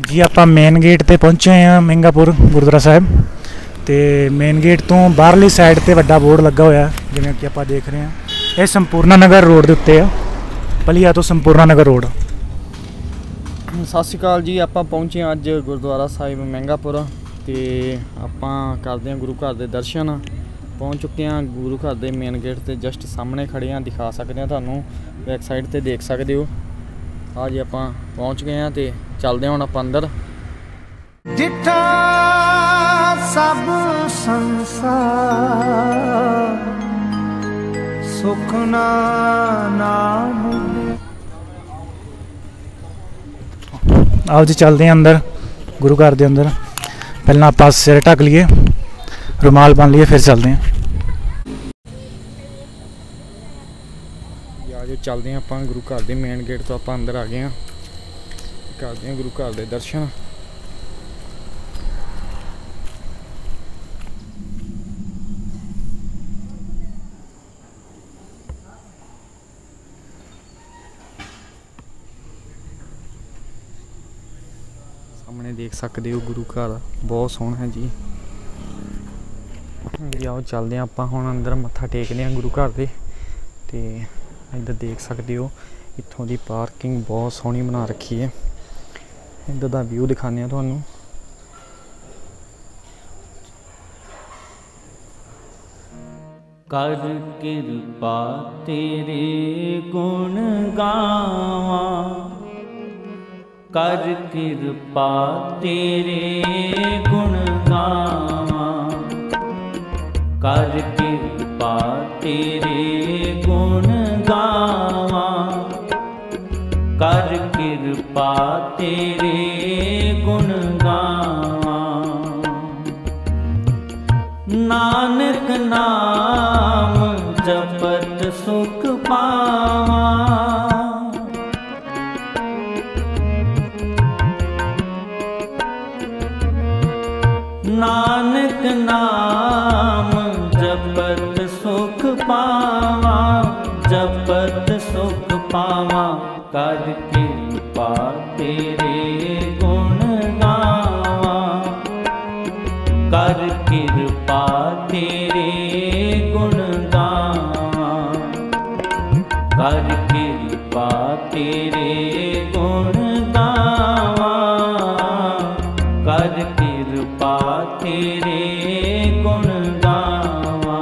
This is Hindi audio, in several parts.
जी आप मेन गेट पर पहुँचे हैं महिंगापुर गुरुद्वारा साहब। तो मेन गेट तो बाहरली साइड पर वड्डा बोर्ड लगा हुआ जिवें कि आप देख रहे हैं। यह संपूर्णा नगर रोड के उत्ते आ, पलिया तो संपूर्णा नगर रोड। सत श्री अकाल जी। आप पहुँचे अज गुरुद्वारा साहिब महिंगापुर तो आप करते हैं गुरु घर के दर्शन। पहुँच चुके हैं गुरु घर के मेन गेट से जस्ट सामने खड़े हैं, दिखा सकते हैं थानू बैक साइड से देख सकते हो। हाँ जी आप पहुँच गए हैं तो चलते हैं हुण आप अंदर। जिठा सब संसार सुख नाम। आओ जी चलते हैं अंदर गुरु घर के अंदर। पहला आप सिर ढक लिए, रुमाल बन लिए, फिर चलते हैं। आज चलते हैं आप गुरु घर के मेन गेट तो आप अंदर आ गए हैं, करते हैं गुरु घर के दर्शन। सामने देख सकते हो गुरु घर बहुत सोहना है जी। आओ चलते हैं आप हुण अंदर मत्था टेकते हैं गुरु घर के। तो इधर देख सकते हो इत्थों की पार्किंग बहुत सोहनी बना रखी है। इधर का व्यू दिखाने तुहानू। कर कृपा तेरे गुण गावा, कर कृपा तेरे गुण गावा, कर कृपा तेरे गुण गावा, कर कृपा तेरे गुण गावा। नानक नाम जपत सुख पावा, नानक नाम जपत सुख पावा, जपत सुख पावा। कर कृपा तेरे गुण गावा, कर कृपा तेरे गुण गावा, कर कृपा तेरे गुण गावा, कर कृपा तेरे गुण गावा।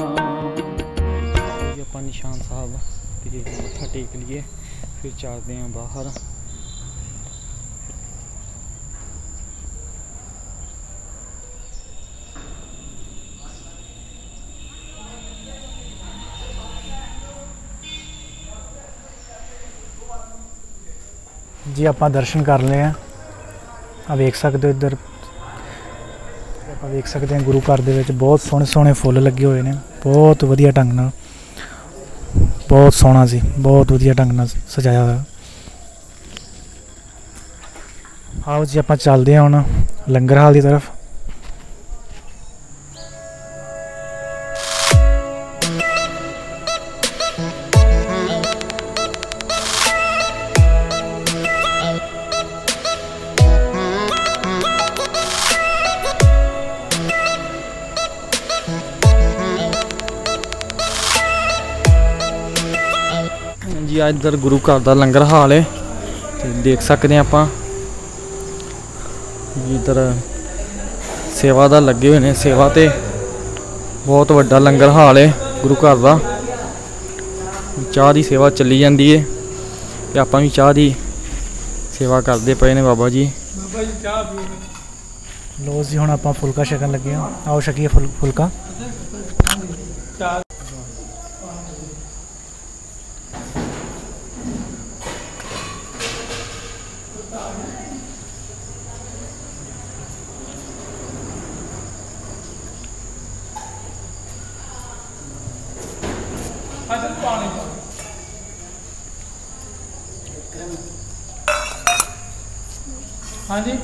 आप निशान साहब मत्था टेक लिए, फिर चलते हैं बाहर। जी आप दर्शन कर ले हैं। आप देख सकते हो इधर आप देख सकते हैं गुरु घर के बहुत सोहने सोहने फुल लगे हुए हैं। बहुत वधिया ढंग नाल, बहुत सोहना सी, बहुत वधिया ढंग नाल सजाया हुआ। आओ जी आप चलते हैं हुण लंगर हाल की तरफ। जी इधर गुरु घर का लंगर हाल है, देख सकते हैं आप। इधर सेवा दा लगे हुए हैं, सेवा ते बहुत वड्डा लंगर हाल है गुरु घर का। चाह की सेवा चली जाती है, आप भी चाह की सेवा करते पे ने बाबा जी। लो जी हुण आप फुलका छकन लगे हैं। आओ छकीए फुलका। हाँ जी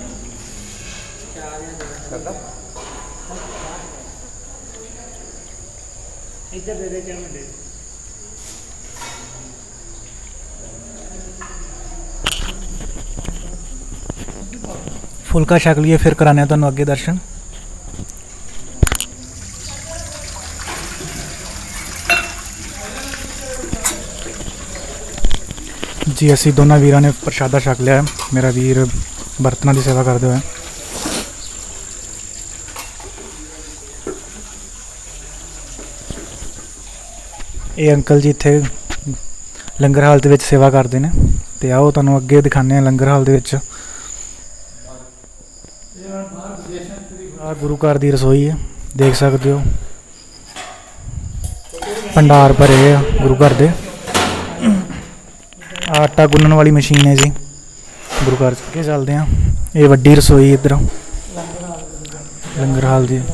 इधर दे दे क्या मैं दे। फुलका छक लिए फिर कराने तुहानूं अगे दर्शन। जी असी दोनों वीरां ने प्रशादा छक लिया है। मेरा वीर बर्तनों की सेवा करते हुए, ये अंकल जी इत्थे लंगर हाल दे विच सेवा करते हैं। तो आओ तुहानूं अगे दिखाने लंगर हाल दे विच। गुरु घर की रसोई है, देख सकते हो भंडार भरे है गुरु घर दे। आटा गुन्नण वाली मशीन है जी गुरु घर के चलते हैं। ये वड्डी रसोई इधर लंगर हाल जी।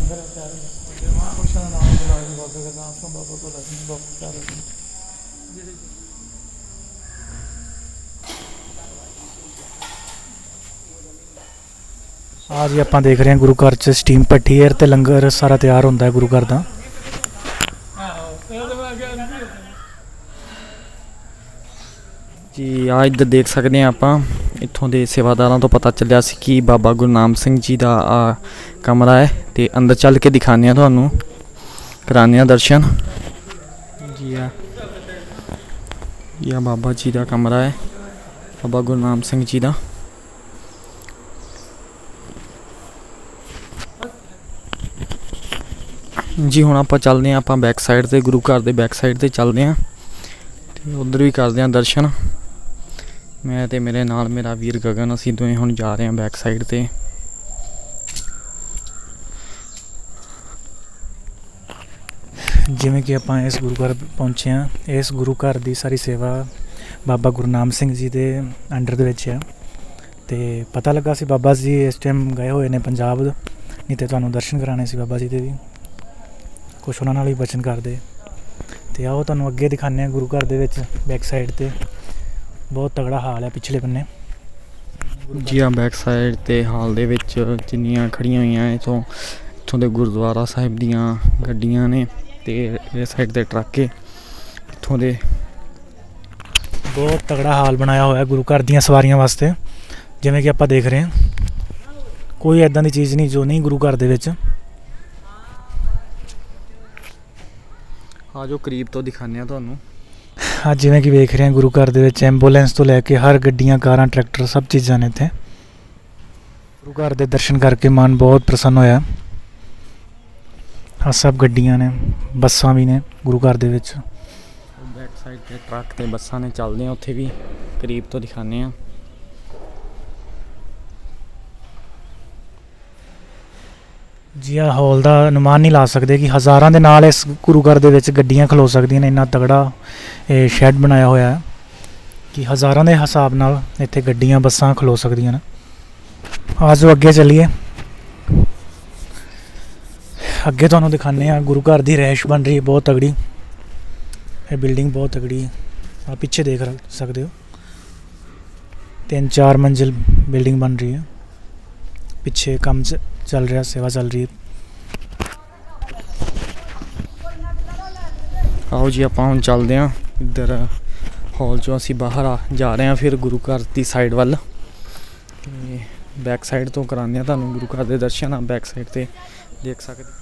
हाँ जी आप देख रहे हैं गुरु घर च स्टीम भट्ठी है तो लंगर सारा तैयार होता है गुरु घर का। जी आ इधर देख सकते हैं आप इत्थों के सेवादारों तो पता चलिया सी कि बाबा गुरनाम सिंह जी का आ कमरा है। तो अंदर चल के दिखाने तुहानूं, कराने दर्शन। जी आ बाबा जी का कमरा है, बाबा गुरनाम सिंह जी का। जी हुण आपां चलदे हैं, आपां बैक साइड ते गुरु घर दे बैक साइड ते चलदे हैं ते उधर भी करदे हैं दर्शन। मैं ते मेरे नाल मेरा वीर गगन असीं दोवें हुण जा रहे हैं बैक साइड ते। जिवें कि आपां इस गुरु घर पहुंचे हैं। इस गुरु घर की सारी सेवा बाबा गुरनाम सिंह जी के अंडर दे विच है। ते पता लगा सी बाबा जी इस टाइम गए हुए ने पंजाब, नहीं तो तुहानूं दर्शन कराने सी बाबा जी दे भी, कुछ उन्हां नाल भी बचन करदे। ते आओ तुहानूं अगे दिखाने गुरु घर दे विच बैक साइड ते बहुत तगड़ा हाल है पिछले बन्ने। जी हाँ बैक साइड ते हाल दे विच जिन्नियां खड़ियां हुई हैं इत्थों दे गुरुद्वारा साहिब दियां गड्डियां ने ते इस साइड ते ट्रक है इत्थों दे। बहुत तगड़ा हाल बनाया हुआ है गुरु घर दियां सवारियां वास्ते। जिवें कि आपां देख रहे हैं कोई ऐदां दी चीज़ नहीं जो नहीं गुरु घर दे विच। आ जो करीब तो दिखाने तुहानूं। हाँ जिवें कि वेख रहे हैं गुरु घर दे विच एंबूलेंस तो लैके हर गड्डियां कारां ट्रैक्टर सब चीज़ां ने इत्थे। गुरु घर दे दर्शन करके मन बहुत प्रसन्न होया। हाँ सब गड्डियां ने, बसां भी ने गुरु घर दे विच। बैक साइड ते ट्रक ते बसां ने चलदे हैं, उत्थे भी करीब तो दिखाने। जी हाँ हॉल का अनुमान नहीं ला सकते कि हज़ारां दे नाल इस गुरु घर दे विच गड्डियां खलो सकदियां ने। इन्ना तगड़ा शैड बनाया होया है कि हज़ारां दे हिसाब नाल इत्थे गड्डियां बसां खलो सकदियां ने। आज अगे चलिए, अगे तुहानूं दिखाने आ गुरु घर की रैश बन रही है बहुत तगड़ी। ये बिल्डिंग बहुत तगड़ी है, आप पीछे देख सकते हो 3-4 मंजिल बिल्डिंग बन रही है। पिछे काम चल रहा, सेवा चल रही है। आओ जी आपां हुण चलदे हैं इधर हॉल चों असीं बाहर जा रहे हैं फिर गुरु घर की साइड वल। बैक साइड तो कराने तुहानूं गुरु घर के दर्शन। बैक साइड ते देख सकते।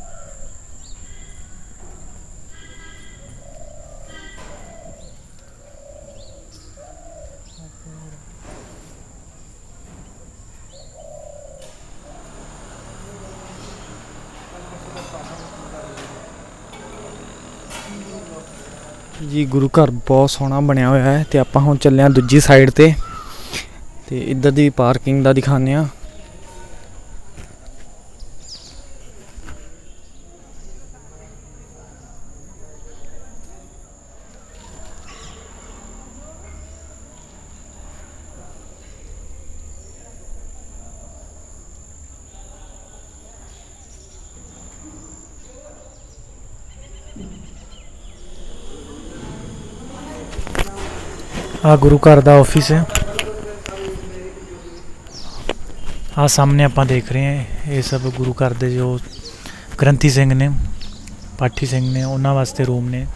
जी गुरु घर बहुत सोहना बनया हुआ है। तो आपां हुण चले दूजी साइड ते इधर दी पार्किंग दा दिखाने। आ गुरु घर का ऑफिस है। हाँ सामने आप देख रहे हैं ये सब गुरु घर के जो ग्रंथी सिंह ने, पाठी सिंह ने, उन्होंने वास्ते रूम ने।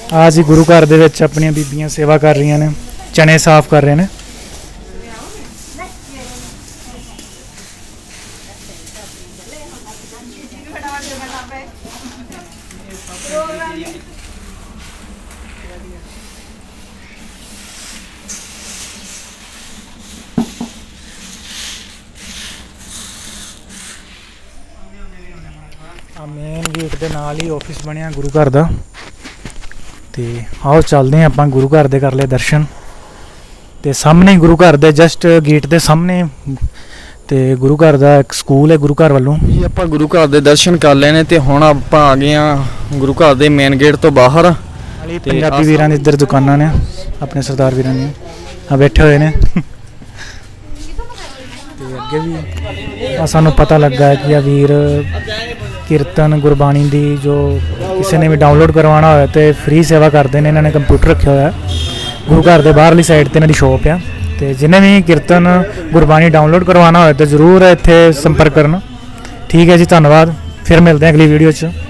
ਆ ਜੀ ਗੁਰੂ ਘਰ ਦੇ ਵਿੱਚ ਆਪਣੀਆਂ ਬੀਬੀਆਂ ਸੇਵਾ ਕਰ ਰਹੀਆਂ ਨੇ, ਚਨੇ ਸਾਫ਼ ਕਰ ਰਹੇ ਨੇ। ਆ ਮੇਨ ਗੇਟ ਦੇ ਨਾਲ ਹੀ ਆਫਿਸ ਬਣਿਆ ਗੁਰੂ ਘਰ ਦਾ। ਤੇ ਆਓ ਚੱਲਦੇ ਹਾਂ ਆਪਾਂ ਗੁਰੂ ਘਰ ਦੇ, ਕਰ ਲਏ ਦਰਸ਼ਨ। ਤੇ ਸਾਹਮਣੇ ਗੁਰੂ ਘਰ ਦੇ ਜਸਟ ਗੇਟ ਦੇ ਸਾਹਮਣੇ ਤੇ ਗੁਰੂ ਘਰ ਦਾ ਇੱਕ ਸਕੂਲ ਹੈ ਗੁਰੂ ਘਰ ਵੱਲੋਂ ਜੀ। ਆਪਾਂ ਗੁਰੂ ਘਰ ਦੇ ਦਰਸ਼ਨ ਕਰ ਲਏ ਨੇ ਤੇ ਹੁਣ ਆਪਾਂ ਆ ਗਏ ਆ ਗੁਰੂ ਘਰ ਦੇ ਮੇਨ ਗੇਟ ਤੋਂ ਬਾਹਰ। ਤੇ ਪੰਜਾਬੀ ਵੀਰਾਂ ਦੀ ਇੱਧਰ ਦੁਕਾਨਾਂ ਨੇ, ਆਪਣੇ ਸਰਦਾਰ ਵੀਰਾਂ ਦੀਆਂ ਆ ਬੈਠੇ ਹੋਏ ਨੇ। ਤੇ ਅੱਗੇ ਵੀ ਆ ਸਾਨੂੰ ਪਤਾ ਲੱਗਾ ਹੈ ਕਿ ਆ ਵੀਰ ਕੀਰਤਨ ਗੁਰਬਾਣੀ ਦੀ ਜੋ ਕਿਸੇ ਨੇ ਵੀ ਡਾਊਨਲੋਡ ਕਰਵਾਉਣਾ ਹੋਇਆ ਤੇ ਫ੍ਰੀ ਸੇਵਾ ਕਰਦੇ ਨੇ। ਇਹਨਾਂ ਨੇ ਕੰਪਿਊਟਰ ਰੱਖਿਆ ਹੋਇਆ ਗੁਰੂ ਘਰ ਦੇ ਬਾਹਰਲੀ ਸਾਈਡ ਤੇ ਇਹਨਾਂ ਦੀ ਸ਼ੋਪ ਆ। ਤੇ ਜਿਹਨੇ ਵੀ ਕੀਰਤਨ ਗੁਰਬਾਣੀ ਡਾਊਨਲੋਡ ਕਰਵਾਉਣਾ ਹੋਇਆ ਤਾਂ ਜ਼ਰੂਰ ਇੱਥੇ ਸੰਪਰਕ ਕਰਨਾ। ਠੀਕ ਹੈ ਜੀ, ਧੰਨਵਾਦ। ਫਿਰ ਮਿਲਦੇ ਹਾਂ ਅਗਲੀ ਵੀਡੀਓ 'ਚ।